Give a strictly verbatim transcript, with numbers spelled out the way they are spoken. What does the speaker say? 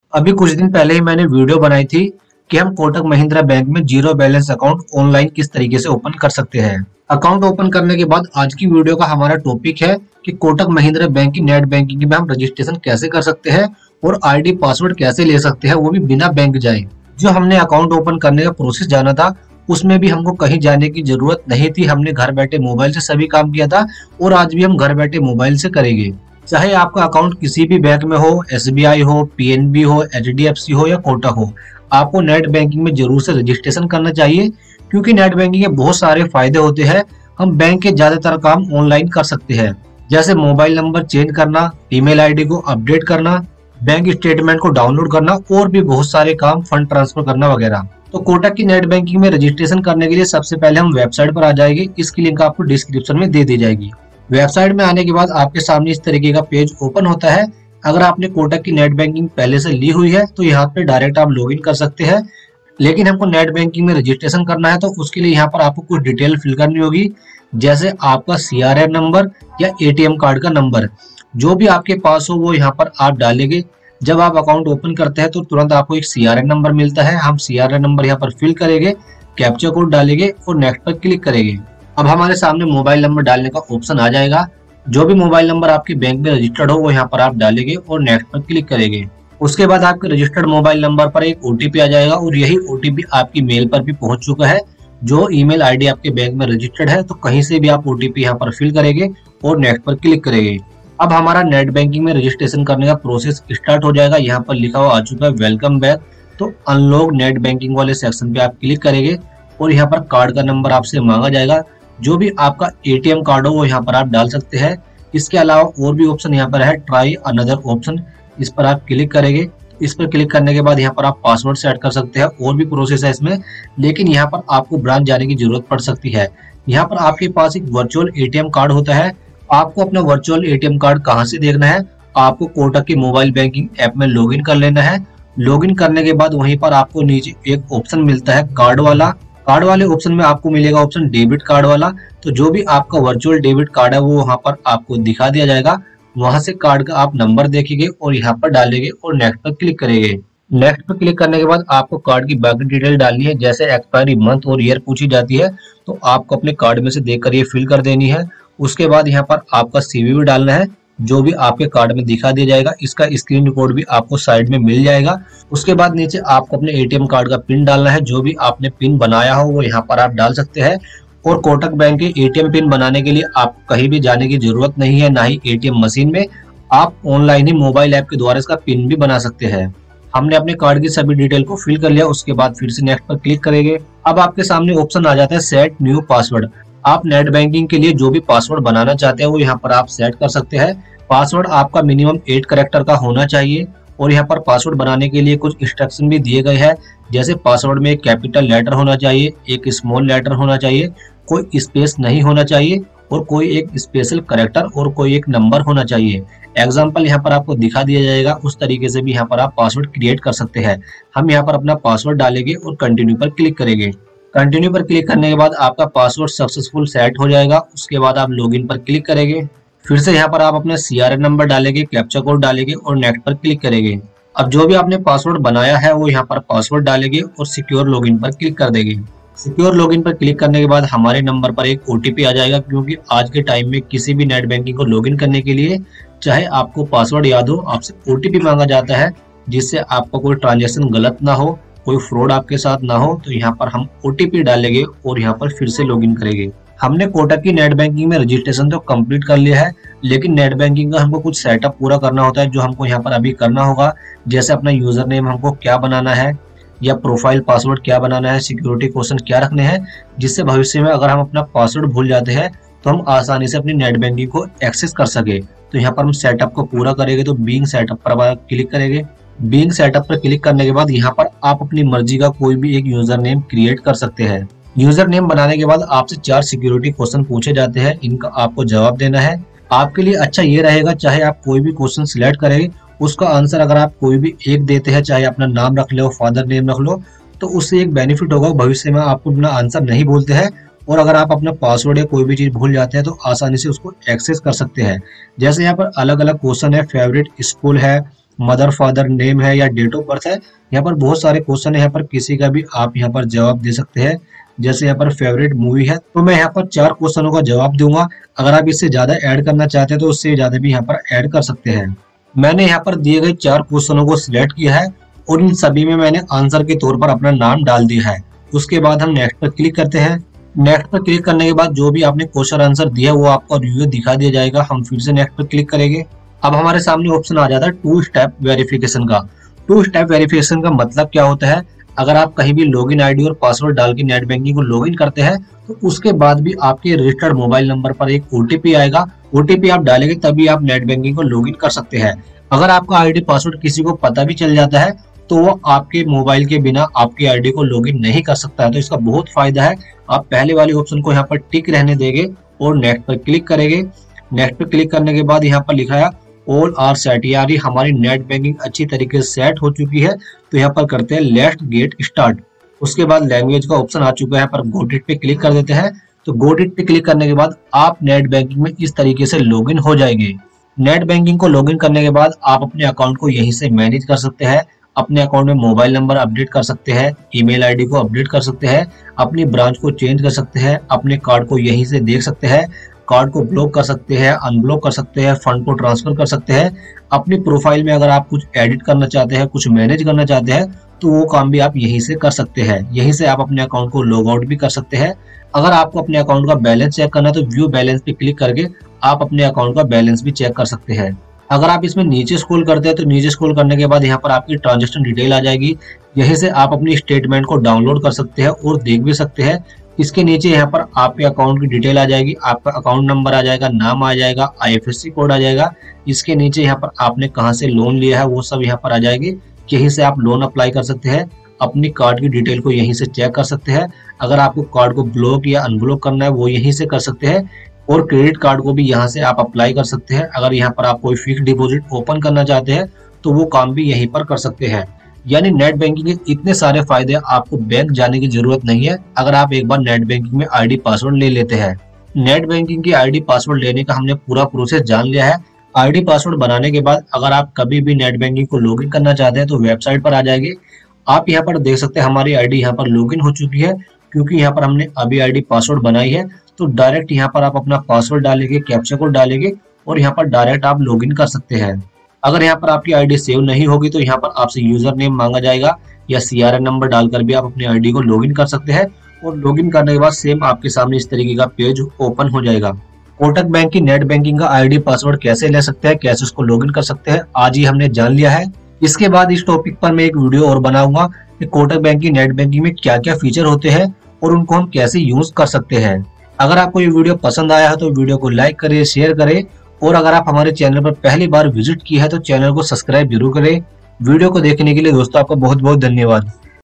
अभी कुछ दिन पहले ही मैंने वीडियो बनाई थी कि हम कोटक महिंद्रा बैंक में जीरो बैलेंस अकाउंट ऑनलाइन किस तरीके से ओपन कर सकते हैं। अकाउंट ओपन करने के बाद आज की वीडियो का हमारा टॉपिक है कि कोटक महिंद्रा बैंक की नेट बैंकिंग में हम रजिस्ट्रेशन कैसे कर सकते हैं और आईडी पासवर्ड कैसे ले सकते हैं, वो भी बिना बैंक जाए। जो हमने अकाउंट ओपन करने का प्रोसेस जाना था उसमें भी हमको कहीं जाने की जरूरत नहीं थी। हमने घर बैठे मोबाइल से सभी काम किया था और आज भी हम घर बैठे मोबाइल से करेंगे। चाहे आपका अकाउंट किसी भी बैंक में हो, एस बी आई हो, पी एन बी हो, एच डी एफ सी हो या कोटक हो, आपको नेट बैंकिंग में जरूर से रजिस्ट्रेशन करना चाहिए, क्योंकि नेट बैंकिंग के बहुत सारे फायदे होते हैं। हम बैंक के ज्यादातर काम ऑनलाइन कर सकते हैं, जैसे मोबाइल नंबर चेंज करना, ईमेल आईडी को अपडेट करना, बैंक स्टेटमेंट को डाउनलोड करना और भी बहुत सारे काम, फंड ट्रांसफर करना वगैरह। तो कोटक की नेट बैंकिंग में रजिस्ट्रेशन करने के लिए सबसे पहले हम वेबसाइट पर आ जाएंगे। इसकी लिंक आपको डिस्क्रिप्शन में दे दी जाएगी। वेबसाइट में आने के बाद आपके सामने इस तरीके का पेज ओपन होता है। अगर आपने कोटक की नेट बैंकिंग पहले से ली हुई है तो यहाँ पे डायरेक्ट आप लॉगिन कर सकते हैं, लेकिन हमको नेट बैंकिंग में रजिस्ट्रेशन करना है तो उसके लिए यहाँ पर आपको कुछ डिटेल फिल करनी होगी, जैसे आपका सी आर एन नंबर या ए टी एम कार्ड का नंबर, जो भी आपके पास हो वो यहाँ पर आप डालेंगे। जब आप अकाउंट ओपन करते हैं तो तुरंत आपको एक सी आर एन नंबर मिलता है। हम सी आर एन नंबर यहाँ पर फिल करेंगे, कैप्चा कोड डालेंगे और नेक्स्ट पर क्लिक करेंगे। अब हमारे सामने मोबाइल नंबर डालने का ऑप्शन आ जाएगा। जो भी मोबाइल नंबर आपके बैंक में रजिस्टर्ड हो वो यहाँ पर आप डालेंगे और नेक्स्ट पर क्लिक करेंगे। उसके बाद आपके रजिस्टर्ड मोबाइल नंबर पर एक ओ टी पी आ जाएगा और यही ओ टी पी आपकी मेल पर भी पहुंच चुका है। जो ईमेल आईडी आपके बैंक में रजिस्टर्ड है तो कहीं से भी आप ओ टी पी यहाँ पर फिल करेंगे और नेक्स्ट पर क्लिक करेंगे। अब हमारा नेट बैंकिंग में रजिस्ट्रेशन करने का प्रोसेस स्टार्ट हो जाएगा। यहाँ पर लिखा हुआ आ चुका है वेलकम बैक। तो अनलॉक नेट बैंकिंग वाले सेक्शन पे आप क्लिक करेंगे और यहाँ पर कार्ड का नंबर आपसे मांगा जाएगा। जो भी आपका ए टी एम कार्ड हो वो यहाँ पर आप डाल सकते हैं। इसके अलावा और भी ऑप्शन यहाँ पर है, ट्राई अनदर ऑप्शन, इस पर आप क्लिक करेंगे। इस पर क्लिक करने के बाद यहाँ पर आप पासवर्ड सेट कर सकते हैं। और भी प्रोसेस है इसमें, लेकिन यहाँ पर आपको ब्रांच जाने की जरूरत पड़ सकती है। यहाँ पर आपके पास एक virtual A T M card होता है। आपको अपना virtual A T M card कहाँ से देखना है, आपको कोटक की मोबाइल बैंकिंग ऐप में लॉगिन कर लेना है। लॉगिन करने के बाद वहीं पर आपको नीचे एक ऑप्शन मिलता है कार्ड वाला। कार्ड वाले ऑप्शन में आपको मिलेगा ऑप्शन डेबिट कार्ड वाला। तो जो भी आपका वर्चुअल डेबिट कार्ड है वो वहां पर आपको दिखा दिया जाएगा। वहां से कार्ड का आप नंबर देखेंगे और यहाँ पर डालेंगे और नेक्स्ट पर क्लिक करेंगे। नेक्स्ट पर क्लिक करने के बाद आपको कार्ड की बाकी डिटेल डालनी है, जैसे एक्सपायरी मंथ और ईयर पूछी जाती है तो आपको अपने कार्ड में से देखकर ये फिल कर देनी है। उसके बाद यहाँ पर आपका सी वी वी डालना है, जो भी आपके कार्ड में दिखा दिया जाएगा। इसका स्क्रीन रिकॉर्ड भी आपको साइड में मिल जाएगा। उसके बाद नीचे आपको अपने ए टी एम कार्ड का पिन डालना है। जो भी आपने पिन बनाया हो वो यहाँ पर आप डाल सकते हैं। और कोटक बैंक के ए टी एम पिन बनाने के लिए आपको कहीं भी जाने की जरूरत नहीं है, ना ही ए टी एम मशीन में। आप ऑनलाइन ही मोबाइल ऐप के द्वारा इसका पिन भी बना सकते हैं। हमने अपने कार्ड की सभी डिटेल को फिल कर लिया। उसके बाद फिर से नेक्स्ट पर क्लिक करेंगे। अब आपके सामने ऑप्शन आ जाता है सेट न्यू पासवर्ड। आप नेट बैंकिंग के लिए जो भी पासवर्ड बनाना चाहते हैं वो यहाँ पर आप सेट कर सकते हैं। पासवर्ड आपका मिनिमम एट कैरेक्टर का होना चाहिए। और यहाँ पर पासवर्ड बनाने के लिए कुछ इंस्ट्रक्शन भी दिए गए हैं, जैसे पासवर्ड में एक कैपिटल लेटर होना चाहिए, एक स्मॉल लेटर होना चाहिए, कोई स्पेस नहीं होना चाहिए और कोई एक स्पेशल कैरेक्टर और कोई एक नंबर होना चाहिए। एग्जाम्पल यहाँ पर आपको दिखा दिया जाएगा। उस तरीके से भी यहाँ पर आप पासवर्ड क्रिएट कर सकते हैं। हम यहाँ पर अपना पासवर्ड डालेंगे और कंटिन्यू पर क्लिक करेंगे। कंटिन्यू पर क्लिक करने के बाद आपका पासवर्ड सक्सेसफुल सेट हो जाएगा। उसके बाद आप लॉगिन पर क्लिक करेंगे। फिर से यहाँ पर आप अपना सी आर एन नंबर डालेंगे, कैप्चा कोड डालेंगे और नेक्स्ट पर क्लिक करेंगे। अब जो भी आपने पासवर्ड बनाया है वो यहाँ पर पासवर्ड डालेंगे और सिक्योर लॉगिन पर क्लिक कर देंगे। सिक्योर लॉगिन पर क्लिक करने के बाद हमारे नंबर पर एक ओ टी पी आ जाएगा, क्योंकि आज के टाइम में किसी भी नेट बैंकिंग को लॉगिन करने के लिए चाहे आपको पासवर्ड याद हो, आपसे ओ टी पी मांगा जाता है, जिससे आपका कोई ट्रांजेक्शन गलत ना हो, कोई फ्रॉड आपके साथ ना हो। तो यहाँ पर हम ओ टी पी डालेंगे और यहाँ पर फिर से लॉगिन करेंगे। हमने कोटक की नेट बैंकिंग में रजिस्ट्रेशन तो कंप्लीट कर लिया है, लेकिन नेट बैंकिंग का हमको कुछ सेटअप पूरा करना होता है, जो हमको यहाँ पर अभी करना होगा। जैसे अपना यूजर नेम हमको क्या बनाना है, या प्रोफाइल पासवर्ड क्या बनाना है, सिक्योरिटी क्वेश्चन क्या रखने हैं, जिससे भविष्य में अगर हम अपना पासवर्ड भूल जाते हैं तो हम आसानी से अपनी नेट बैंकिंग को एक्सेस कर सके। तो यहाँ पर हम सेटअप को पूरा करेंगे तो बीइंग सेटअप पर क्लिक करेंगे। बीइंग सेटअप पर क्लिक करने के बाद यहाँ पर आप अपनी मर्जी का कोई भी एक यूजर नेम क्रिएट कर सकते हैं। यूजर नेम बनाने के बाद आपसे चार सिक्योरिटी क्वेश्चन पूछे जाते हैं, इनका आपको जवाब देना है। आपके लिए अच्छा ये रहेगा, चाहे आप कोई भी क्वेश्चन सिलेक्ट करें, उसका आंसर अगर आप कोई भी एक देते हैं, चाहे अपना नाम रख लो, फादर नेम रख लो, तो उससे एक बेनिफिट होगा, भविष्य में आपको अपना आंसर नहीं भूलते हैं। और अगर आप अपना पासवर्ड या कोई भी चीज भूल जाते हैं तो आसानी से उसको एक्सेस कर सकते हैं। जैसे यहाँ पर अलग अलग क्वेश्चन है, फेवरेट स्कूल है, मदर फादर नेम है या डेट ऑफ बर्थ है। यहाँ पर बहुत सारे क्वेश्चन है, यहाँ पर किसी का भी आप यहाँ पर जवाब दे सकते हैं। जैसे यहाँ पर फेवरेट मूवी है, तो मैं यहाँ पर चार क्वेश्चनों का जवाब दूंगा। अगर आप इससे ज्यादा ऐड करना चाहते हैं तो उससे ज्यादा भी यहाँ पर ऐड कर सकते हैं। मैंने यहाँ पर दिए गए चार क्वेश्चनों को सिलेक्ट किया है और इन सभी में मैंने आंसर के तौर पर अपना नाम डाल दिया है। उसके बाद हम नेक्स्ट पर क्लिक करते हैं। नेक्स्ट पर क्लिक करने के बाद जो भी आपने क्वेश्चन आंसर दिया वो आपको रिव्यू दिखा दिया जाएगा। हम फिर से नेक्स्ट पर क्लिक करेंगे। अब हमारे सामने ऑप्शन आ जाता है टू स्टेप वेरिफिकेशन का। टू स्टेप वेरिफिकेशन का मतलब क्या होता है, अगर आप कहीं भी लॉगिन आईडी और पासवर्ड डाल के नेट बैंकिंग को लॉगिन करते हैं तो उसके बाद भी आपके रजिस्टर्ड मोबाइल नंबर पर एक ओटीपी आएगा। ओटीपी आप डालेंगे तभी आप नेट बैंकिंग को लॉगिन कर सकते हैं। अगर आपका आईडी पासवर्ड किसी को पता भी चल जाता है तो वो आपके मोबाइल के बिना आपकी आईडी को लॉगिन नहीं कर सकता है। तो इसका बहुत फायदा है। आप पहले वाले ऑप्शन को यहाँ पर टिक रहने देंगे और नेक्स्ट पर क्लिक करेंगे। नेक्स्ट पर क्लिक करने के बाद यहाँ पर लिखा है ऑल आर सेट, यानी हमारी नेट बैंकिंग अच्छी तरीके से सेट हो चुकी है। तो यहाँ पर करते हैं लेट्स गेट स्टार्ट। उसके बाद लैंग्वेज का ऑप्शन आ चुका है, यहाँ पर गॉट इट पे क्लिक कर देते हैं। तो गॉट इट पे क्लिक करने के बाद आप नेट बैंकिंग में इस तरीके से लॉगिन हो जाएंगे। नेट बैंकिंग को लॉगिन करने के बाद आप अपने अकाउंट को यहीं से मैनेज कर सकते हैं। अपने अकाउंट में मोबाइल नंबर अपडेट कर सकते हैं, ईमेल आईडी को अपडेट कर सकते हैं, अपनी ब्रांच को चेंज कर सकते हैं, अपने कार्ड को यहीं से देख सकते हैं, कार्ड को ब्लॉक कर सकते हैं, अनब्लॉक कर सकते हैं, फंड को ट्रांसफर कर सकते हैं। अपनी प्रोफाइल में अगर आप कुछ एडिट करना चाहते हैं, कुछ मैनेज करना चाहते हैं तो वो काम भी आप यहीं से कर सकते हैं। यहीं से आप अपने अकाउंट को लॉग आउट भी कर सकते हैं। अगर आपको अपने अकाउंट का बैलेंस चेक करना है तो व्यू बैलेंस पे क्लिक करके आप अपने अकाउंट का बैलेंस भी चेक कर सकते हैं। अगर आप इसमें नीचे स्क्रॉल करते हैं तो नीचे स्क्रॉल करने के बाद यहाँ पर आपकी ट्रांजैक्शन डिटेल आ जाएगी। यहीं से आप अपनी स्टेटमेंट को डाउनलोड कर सकते हैं और देख भी सकते हैं। इसके नीचे यहाँ पर आपके अकाउंट की डिटेल आ जाएगी, आपका अकाउंट नंबर आ जाएगा, नाम आ जाएगा, आईएफएससी कोड आ जाएगा। इसके नीचे यहाँ पर आपने कहाँ से लोन लिया है वो सब यहाँ पर आ जाएगी। यहीं से आप लोन अप्लाई कर सकते हैं। अपनी कार्ड की डिटेल को यहीं से चेक कर सकते हैं। अगर आपको कार्ड को ब्लॉक या अनब्लॉक करना है वो यहीं से कर सकते हैं। और क्रेडिट कार्ड को भी यहाँ से आप अप्लाई कर सकते हैं। अगर यहाँ पर आप कोई फिक्स डिपॉजिट ओपन करना चाहते हैं तो वो काम भी यहीं पर कर सकते हैं। यानी नेट बैंकिंग के इतने सारे फायदे, आपको बैंक जाने की जरूरत नहीं है अगर आप एक बार नेट बैंकिंग में आईडी पासवर्ड ले लेते हैं। नेट बैंकिंग की आईडी पासवर्ड लेने का हमने पूरा प्रोसेस जान लिया है। आईडी पासवर्ड बनाने के बाद अगर आप कभी भी नेट बैंकिंग को लॉगिन करना चाहते हैं तो वेबसाइट पर आ जाएंगे। आप यहाँ पर देख सकते हैं हमारी आईडी यहाँ पर लॉगिन हो चुकी है, क्योंकि यहाँ पर हमने अभी आईडी पासवर्ड बनाई है। तो डायरेक्ट यहाँ पर आप अपना पासवर्ड डालेंगे, कैप्चा कोड डालेंगे और यहाँ पर डायरेक्ट आप लॉगिन कर सकते हैं। अगर यहाँ पर आपकी आईडी सेव नहीं होगी तो यहाँ पर आपसे यूजर नेम मांगा जाएगा या सीआरएन नंबर डालकर भी आप अपनी आईडी को लॉगिन कर सकते हैं। और लॉगिन करने के बाद सेम आपके सामने इस तरीके का पेज ओपन हो जाएगा। कोटक बैंक की नेट बैंकिंग का आईडी पासवर्ड कैसे ले सकते हैं, कैसे उसको लॉगिन कर सकते हैं, आज ही हमने जान लिया है। इसके बाद इस टॉपिक पर मैं एक वीडियो और बनाऊंगा कि कोटक बैंक की नेट बैंकिंग में क्या क्या फीचर होते हैं और उनको हम कैसे यूज कर सकते हैं। अगर आपको ये वीडियो पसंद आया है तो वीडियो को लाइक करें, शेयर करें और अगर आप हमारे चैनल पर पहली बार विजिट किया है तो चैनल को सब्सक्राइब जरूर करें। वीडियो को देखने के लिए दोस्तों आपका बहुत बहुत धन्यवाद।